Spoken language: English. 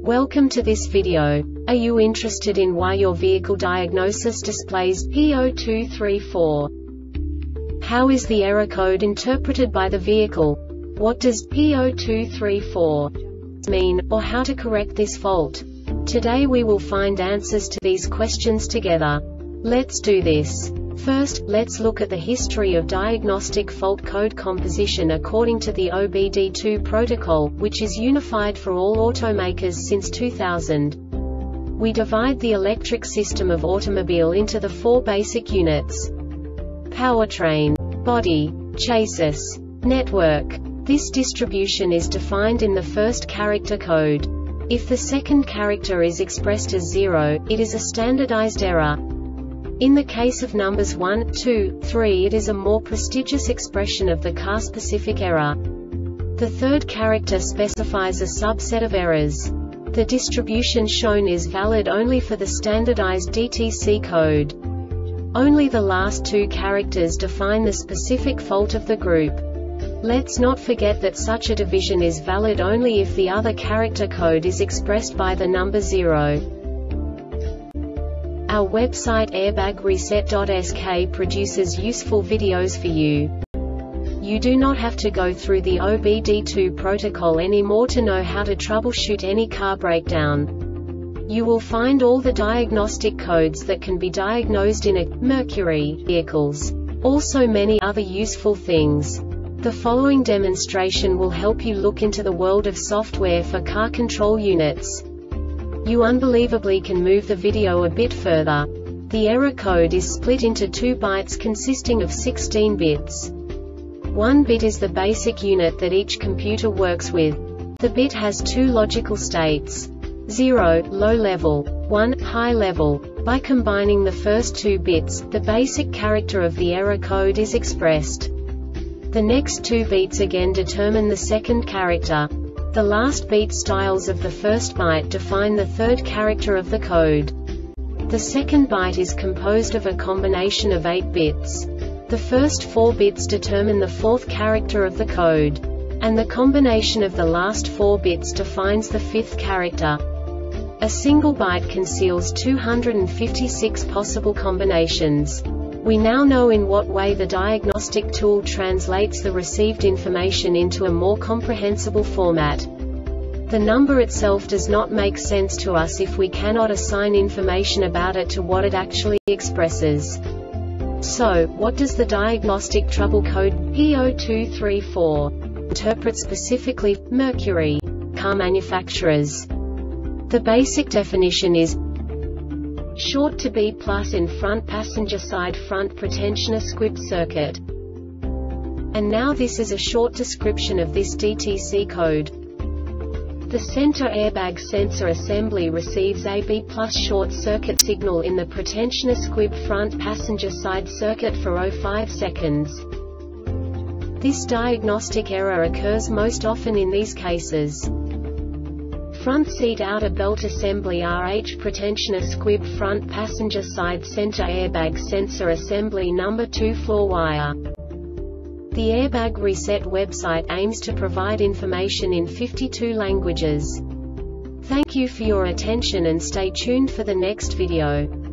Welcome to this video. Are you interested in why your vehicle diagnosis displays P0234? How is the error code interpreted by the vehicle? What does P0234 mean, or how to correct this fault? Today we will find answers to these questions together. Let's do this. First, let's look at the history of diagnostic fault code composition according to the OBD2 protocol, which is unified for all automakers since 2000. We divide the electric system of automobile into the four basic units: powertrain, body, chassis, network. This distribution is defined in the first character code. If the second character is expressed as 0, it is a standardized error. In the case of numbers 1, 2, 3, it is a more prestigious expression of the car-specific error. The third character specifies a subset of errors. The distribution shown is valid only for the standardized DTC code. Only the last two characters define the specific fault of the group. Let's not forget that such a division is valid only if the other character code is expressed by the number 0. Our website airbagreset.sk produces useful videos for you. You do not have to go through the OBD2 protocol anymore to know how to troubleshoot any car breakdown. You will find all the diagnostic codes that can be diagnosed in a Mercury vehicles. Also many other useful things. The following demonstration will help you look into the world of software for car control units. You unbelievably can move the video a bit further. The error code is split into 2 bytes consisting of 16 bits. 1 bit is the basic unit that each computer works with. The bit has 2 logical states: 0, low level, 1, high level. By combining the first 2 bits, the basic character of the error code is expressed. The next 2 beats again determine the second character. The last beat styles of the first byte define the third character of the code. The second byte is composed of a combination of 8 bits. The first 4 bits determine the fourth character of the code. And the combination of the last 4 bits defines the fifth character. A single byte conceals 256 possible combinations. We now know in what way the diagnostic tool translates the received information into a more comprehensible format. The number itself does not make sense to us if we cannot assign information about it to what it actually expresses. So, what does the diagnostic trouble code P0234 interpret specifically for Mercury car manufacturers? The basic definition is short to B+ in front passenger side front pretensioner squib circuit. And now this is a short description of this DTC code. The center airbag sensor assembly receives a B+ short circuit signal in the pretensioner squib front passenger side circuit for 0.5 seconds. This diagnostic error occurs most often in these cases: front seat outer belt assembly RH pretensioner squib front passenger side center airbag sensor assembly number 2 floor wire. The Airbag Reset website aims to provide information in 52 languages. Thank you for your attention and stay tuned for the next video.